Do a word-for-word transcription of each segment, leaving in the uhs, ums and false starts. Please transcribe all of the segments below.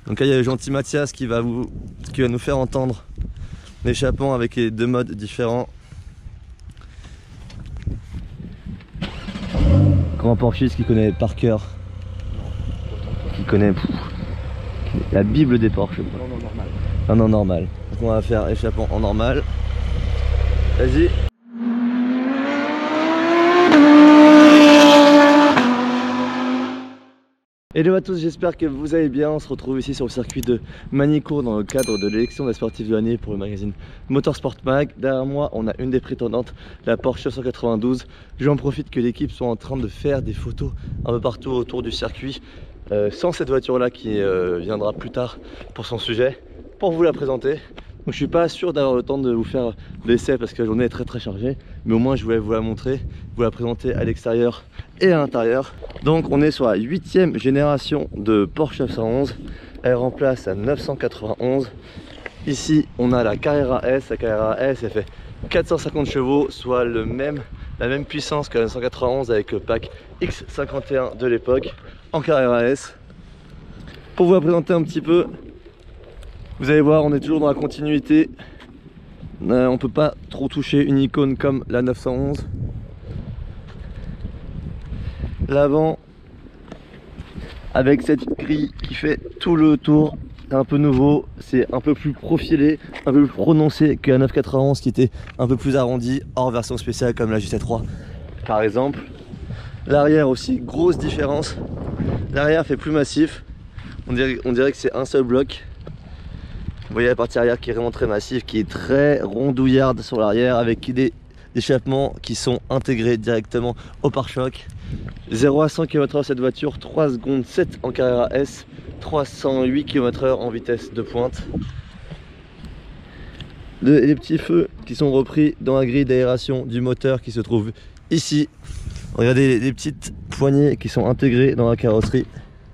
Donc là il y a le gentil Mathias qui va, vous, qui va nous faire entendre l'échappement avec les deux modes différents. Grand porchiste qui connaît par cœur, qui connaît pff, la bible des Porsche. Non non normal. Non non normal. Donc on va faire échappement en normal. Vas-y. Hello à tous, j'espère que vous allez bien. On se retrouve ici sur le circuit de Magny-Cours dans le cadre de l'élection des sportifs de l'année pour le magazine Motorsport Mag. Derrière moi, on a une des prétendantes, la Porsche neuf cent quatre-vingt-douze. J'en profite que l'équipe soit en train de faire des photos un peu partout autour du circuit, euh, sans cette voiture-là qui euh, viendra plus tard pour son sujet, pour vous la présenter. Donc je suis pas sûr d'avoir le temps de vous faire l'essai parce que la journée est très très chargée, mais au moins je voulais vous la montrer, vous la présenter à l'extérieur et à l'intérieur. Donc on est sur la huitième génération de Porsche neuf cent onze, elle remplace la neuf cent quatre-vingt-onze. Ici on a la Carrera S, la Carrera S elle fait quatre cent cinquante chevaux, soit le même, la même puissance que la neuf cent quatre-vingt-onze avec le pack X cinquante et un de l'époque en Carrera S. Pour vous la présenter un petit peu, vous allez voir, on est toujours dans la continuité. Euh, on peut pas trop toucher une icône comme la neuf cent onze. L'avant avec cette grille qui fait tout le tour, c'est un peu nouveau, c'est un peu plus profilé, un peu plus prononcé que la neuf cent quatre-vingt-onze qui était un peu plus arrondi, hors version spéciale comme la J sept trois par exemple. L'arrière aussi, grosse différence. L'arrière fait plus massif, on dirait, on dirait que c'est un seul bloc. Vous voyez la partie arrière qui est vraiment très massive, qui est très rondouillarde sur l'arrière avec des échappements qui sont intégrés directement au pare-choc. zéro à cent kilomètres heure cette voiture, trois secondes sept en Carrera S, trois cent huit kilomètres heure en vitesse de pointe. Le, les petits feux qui sont repris dans la grille d'aération du moteur qui se trouve ici. Regardez les, les petites poignées qui sont intégrées dans la carrosserie.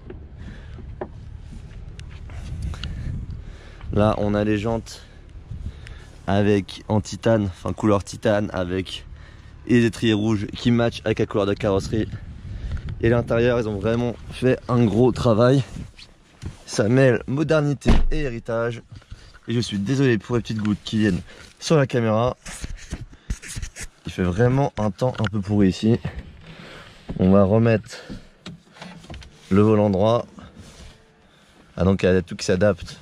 Là on a les jantes avec en titane, enfin couleur titane avec les étriers rouges qui matchent avec la couleur de carrosserie. Et l'intérieur ils ont vraiment fait un gros travail. Ça mêle modernité et héritage. Et je suis désolé pour les petites gouttes qui viennent sur la caméra. Il fait vraiment un temps un peu pourri ici. On va remettre le volant droit. Ah donc il y a tout qui s'adapte.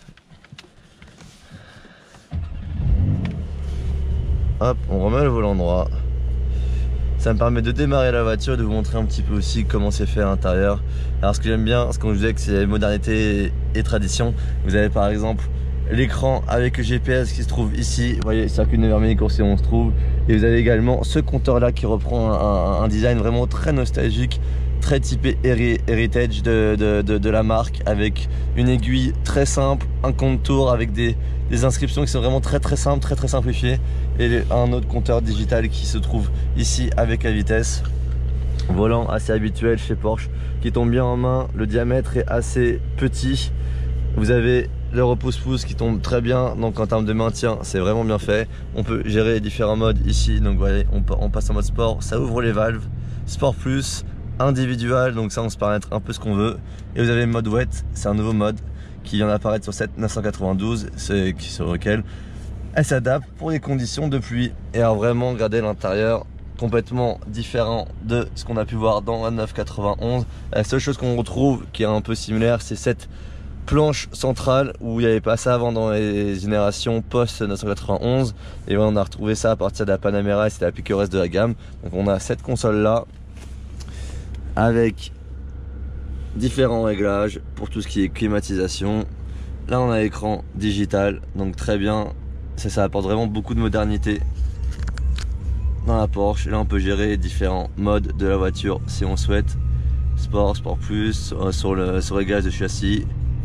Hop, on remet le volant droit. Ça me permet de démarrer la voiture et de vous montrer un petit peu aussi comment c'est fait à l'intérieur. Alors ce que j'aime bien, ce qu'on disait que c'est modernité et tradition. Vous avez par exemple l'écran avec le G P S qui se trouve ici. Vous voyez, circuit de Vermeil-Cours, c'est où on se trouve. Et vous avez également ce compteur là qui reprend un, un, un design vraiment très nostalgique, très typé heritage de, de, de, de la marque, avec une aiguille très simple, un compte-tour avec des, des inscriptions qui sont vraiment très très simples, très très simplifiées, et un autre compteur digital qui se trouve ici avec la vitesse. Volant assez habituel chez Porsche qui tombe bien en main, le diamètre est assez petit, vous avez le repousse-pouce qui tombe très bien, donc en termes de maintien c'est vraiment bien fait. On peut gérer les différents modes ici, donc vous voyez on, on passe en mode sport, ça ouvre les valves, sport plus, individual, donc ça on se permet un peu ce qu'on veut. Et vous avez le mode wet, c'est un nouveau mode qui vient d'apparaître sur cette neuf cent quatre-vingt-douze, c'est sur lequel elle s'adapte pour les conditions de pluie. Et alors vraiment regardez l'intérieur, complètement différent de ce qu'on a pu voir dans la neuf cent quatre-vingt-onze. La seule chose qu'on retrouve qui est un peu similaire, c'est cette planche centrale où il n'y avait pas ça avant dans les générations post neuf cent quatre-vingt-onze. Et voilà, on a retrouvé ça à partir de la Panamera et c'était la piqueuresse de la gamme. Donc on a cette console là avec différents réglages pour tout ce qui est climatisation. Là on a l'écran digital, donc très bien, ça, ça apporte vraiment beaucoup de modernité dans la Porsche. Là on peut gérer différents modes de la voiture si on souhaite, sport, sport plus, sur le sur réglage de châssis.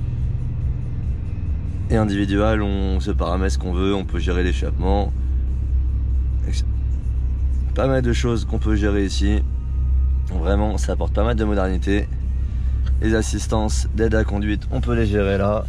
Et individuel, on se paramètre ce qu'on veut, on peut gérer l'échappement, pas mal de choses qu'on peut gérer ici. Vraiment ça apporte pas mal de modernité. Les assistances d'aide à conduite on peut les gérer là.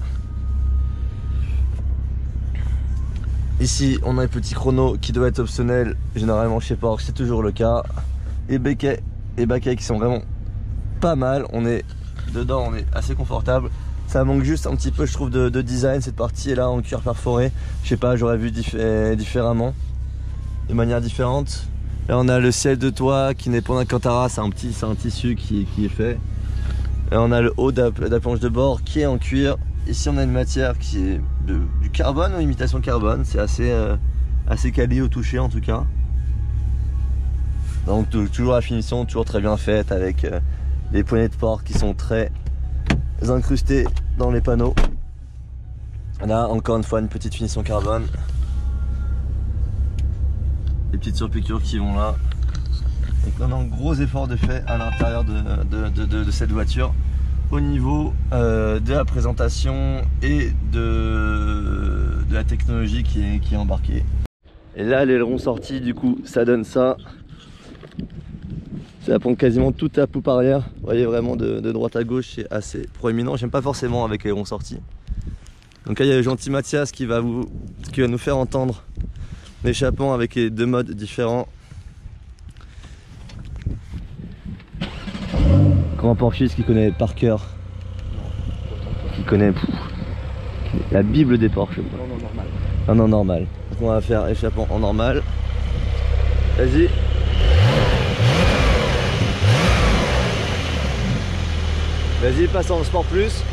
Ici on a un petit chrono qui doit être optionnel, généralement chez Porsche c'est toujours le cas. Et baquets et baquets qui sont vraiment pas mal, on est dedans, on est assez confortable. Ça manque juste un petit peu, je trouve, de, de design. Cette partie est là en cuir perforé. Je sais pas, j'aurais vu diffé différemment, de manière différente. Là on a le ciel de toit qui n'est pas en Alcantara, c'est un petit, c'est un tissu qui, qui est fait. Là on a le haut de la, de la planche de bord qui est en cuir. Ici on a une matière qui est de, du carbone ou imitation carbone, c'est assez, euh, assez quali au toucher en tout cas. Donc toujours la finition, toujours très bien faite avec euh, les poignées de porte qui sont très incrustées dans les panneaux. Là encore une fois une petite finition carbone. Les petites surpiqûres qui vont là. Donc on a un gros effort de fait à l'intérieur de, de, de, de, de cette voiture au niveau euh, de la présentation et de, de la technologie qui est, qui est embarquée. Et là l'aileron sorti, du coup ça donne ça. Ça prend quasiment toute la poupe arrière. Vous voyez vraiment de, de droite à gauche, c'est assez proéminent. J'aime pas forcément avec l'aileron sorti. Donc là il y a le gentil Mathias qui va, vous, qui va nous faire entendre l'échappement avec les deux modes différents. Grand Porchis qui connaît par cœur, qui connaît pff, la Bible des Porsche. Non, non, normal. Non, non, normal. Donc on va faire échappement en normal. Vas-y. Vas-y, passe en sport plus.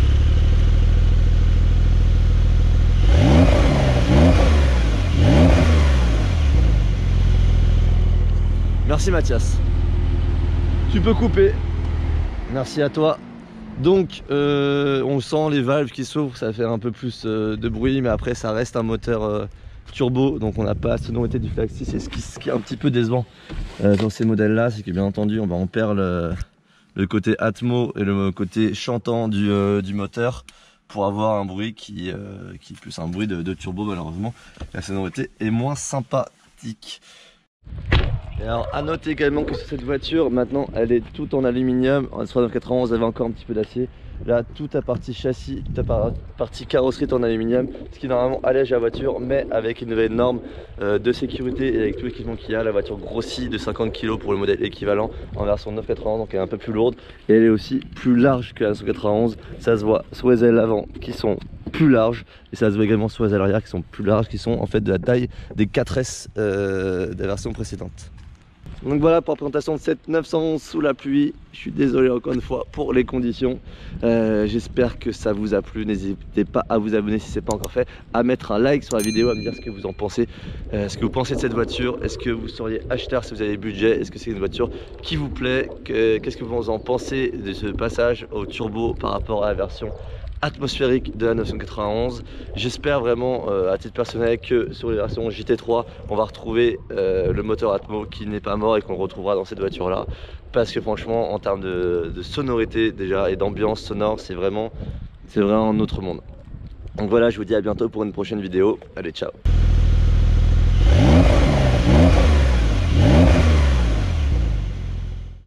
Merci Mathias. Tu peux couper. Merci à toi. Donc euh, on sent les valves qui s'ouvrent, ça fait un peu plus euh, de bruit, mais après ça reste un moteur euh, turbo, donc on n'a pas la sonorité du Flaxis. C'est ce qui, ce qui est un petit peu décevant euh, dans ces modèles là, c'est que bien entendu on, va, on perd le, le côté Atmo et le côté chantant du, euh, du moteur pour avoir un bruit qui, euh, qui est plus un bruit de, de turbo. Malheureusement la sonorité est moins sympathique. Et alors à noter également que sur cette voiture maintenant elle est toute en aluminium. En S neuf quatre-vingt-onze avait encore un petit peu d'acier. Là toute la partie châssis, toute la partie carrosserie est en aluminium, ce qui normalement allège la voiture, mais avec une nouvelle norme euh, de sécurité et avec tout l'équipement qu'il y a, la voiture grossit de cinquante kilos pour le modèle équivalent en version neuf quatre-vingt-onze, donc elle est un peu plus lourde et elle est aussi plus large que la neuf quatre-vingt-onze. Ça se voit sur les ailes avant qui sont plus larges et ça se voit également sur les ailes arrière qui sont plus larges, qui sont en fait de la taille des quatre S euh, de la version précédente. Donc voilà pour la présentation de cette neuf cent onze sous la pluie. Je suis désolé encore une fois pour les conditions. Euh, J'espère que ça vous a plu. N'hésitez pas à vous abonner si ce n'est pas encore fait, à mettre un like sur la vidéo, à me dire ce que vous en pensez, euh, ce que vous pensez de cette voiture. Est-ce que vous seriez acheteur si vous avez le budget? Est-ce que c'est une voiture qui vous plaît? Qu'est-ce que vous en pensez de ce passage au turbo par rapport à la version atmosphérique de la neuf cent quatre-vingt-onze? J'espère vraiment euh, à titre personnel que sur les versions J T trois on va retrouver euh, le moteur Atmo qui n'est pas mort et qu'on le retrouvera dans cette voiture là, parce que franchement en termes de, de sonorité déjà et d'ambiance sonore c'est vraiment c'est vraiment un autre monde. Donc voilà, je vous dis à bientôt pour une prochaine vidéo. Allez, ciao.